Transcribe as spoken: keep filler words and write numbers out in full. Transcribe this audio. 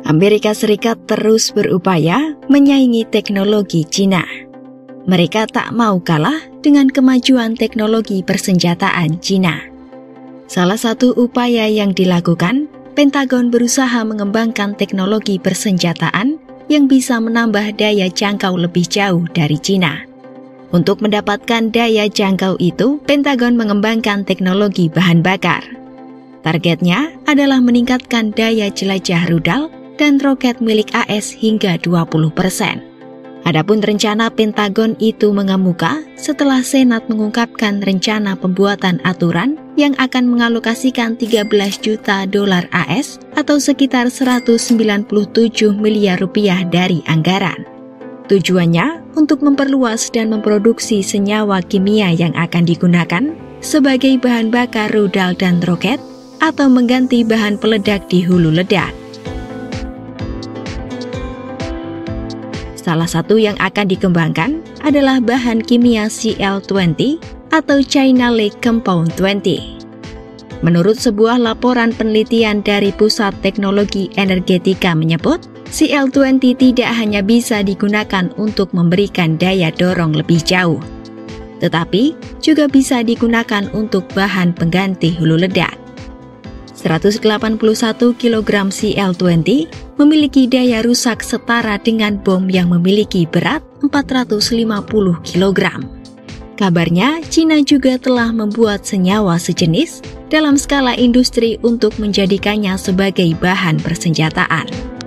Amerika Serikat terus berupaya menyaingi teknologi Cina. Mereka tak mau kalah dengan kemajuan teknologi persenjataan Cina. Salah satu upaya yang dilakukan, Pentagon berusaha mengembangkan teknologi persenjataan yang bisa menambah daya jangkau lebih jauh dari Cina. Untuk mendapatkan daya jangkau itu, Pentagon mengembangkan teknologi bahan bakar. Targetnya adalah meningkatkan daya jelajah rudal dan roket milik A S hingga dua puluh persen. Adapun rencana Pentagon itu mengemuka setelah Senat mengungkapkan rencana pembuatan aturan yang akan mengalokasikan tiga belas juta dolar A S atau sekitar seratus sembilan puluh tujuh miliar rupiah dari anggaran. Tujuannya untuk memperluas dan memproduksi senyawa kimia yang akan digunakan sebagai bahan bakar rudal dan roket atau mengganti bahan peledak di hulu ledak. Salah satu yang akan dikembangkan adalah bahan kimia C L dua puluh atau China Lake Compound dua puluh. Menurut sebuah laporan penelitian dari Pusat Teknologi Energetika menyebut, C L dua puluh tidak hanya bisa digunakan untuk memberikan daya dorong lebih jauh, tetapi juga bisa digunakan untuk bahan pengganti hulu ledak. seratus delapan puluh satu kilogram C L dua puluh memiliki daya rusak setara dengan bom yang memiliki berat empat ratus lima puluh kilogram. Kabarnya, Cina juga telah membuat senyawa sejenis dalam skala industri untuk menjadikannya sebagai bahan persenjataan.